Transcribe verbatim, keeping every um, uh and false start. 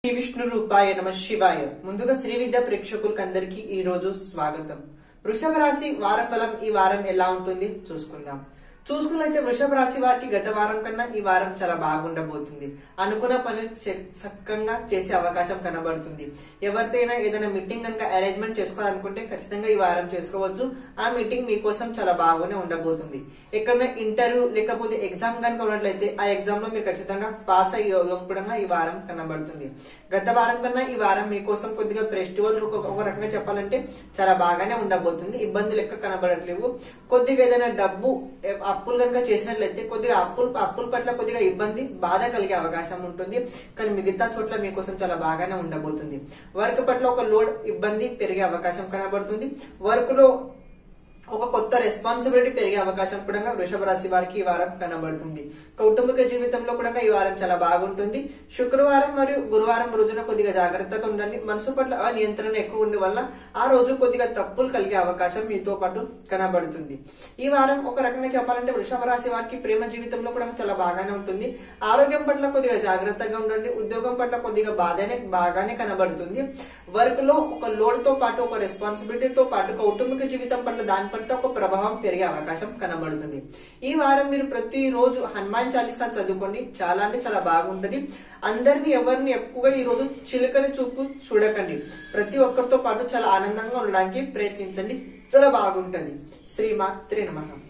శ్రీ విష్ణు రూపాయ నమ శివాయ. ముందుగా శ్రీ విద్య ప్రేక్షకులకందరికీ ఈ రోజు స్వాగతం. వృషభ రాశి వార ఫలం ఈ వారం ఎలా ఉంటుంది చూసుకుందాం. చూసుకున్నైతే వృషభ రాశి వారికి గత వారం కన్నా ఈ వారం చాలా బాగుండబోతుంది. అనుకున్న పని చక్కగా చేసే అవకాశం కనబడుతుంది. ఎవరితోనైనా ఏదైనా మీటింగ్ కనుక అరేంజ్మెంట్ చేసుకోవాలనుకుంటే ఖచ్చితంగా ఈ వారం చేసుకోవచ్చు. ఆ మీటింగ్ మీకోసం చాలా బాగానే ఉండబోతుంది. ఎక్కడైనా ఇంటర్వ్యూ లేకపోతే ఎగ్జామ్ కనుక ఉన్నట్లయితే ఆ ఎగ్జామ్ లో మీరు ఖచ్చితంగా పాస్ అయ్యే యోగం కూడా ఈ వారం కనబడుతుంది. గత వారం కన్నా ఈ వారం మీకోసం కొద్దిగా ఫెస్టివల్ ఒక రకంగా చెప్పాలంటే చాలా బాగానే ఉండబోతుంది. ఇబ్బందులు ఎక్కువ కనబడట్లేవు. కొద్దిగా ఏదైనా డబ్బు అప్పులు కనుక చేసినట్లయితే కొద్దిగా అప్పులు అప్పుల పట్ల కొద్దిగా ఇబ్బంది బాధ కలిగే అవకాశం ఉంటుంది. కానీ మిగతా చోట్ల మీకోసం చాలా బాగానే ఉండబోతుంది. వర్క్ పట్ల ఒక లోడ్ ఇబ్బంది పెరిగే అవకాశం కనబడుతుంది. వర్క్ లో ఒక కొత్త రెస్పాన్సిబిలిటీ పెరిగే అవకాశం కూడా వృషభ రాశి వారికి ఈ వారం కనబడుతుంది. కౌటుంబిక జీవితంలో కూడా ఈ వారం చాలా బాగుంటుంది. శుక్రవారం మరియు గురువారం రోజున కొద్దిగా జాగ్రత్తగా ఉండండి. మనసు పట్ల నియంత్రణ ఎక్కువ ఉండే వల్ల ఆ రోజు కొద్దిగా తప్పులు కలిగే అవకాశం మీతో పాటు కనబడుతుంది. ఈ వారం ఒక రకంగా చెప్పాలంటే వృషభ రాశి వారికి ప్రేమ జీవితంలో కూడా చాలా బాగానే ఉంటుంది. ఆరోగ్యం పట్ల కొద్దిగా జాగ్రత్తగా ఉండండి. ఉద్యోగం పట్ల కొద్దిగా బాధనే బాగానే కనబడుతుంది. వర్క్ లో ఒక లోడ్ తో పాటు ఒక రెస్పాన్సిబిలిటీతో పాటు కౌటుంబిక జీవితం పట్ల దాని పట్ల ఒక ప్రభావం పెరిగే అవకాశం కనబడుతుంది. ఈ వారం మీరు ప్రతి రోజు హనుమాన్ చాలీసా చదువుకోండి. చాలా అంటే చాలా బాగుంటది. అందరిని ఎవరిని ఎక్కువగా ఈ రోజు చిలుకని చూపు చూడకండి. ప్రతి ఒక్కరితో పాటు చాలా ఆనందంగా ఉండడానికి ప్రయత్నించండి. చాలా బాగుంటది. శ్రీమాత్రే నమః.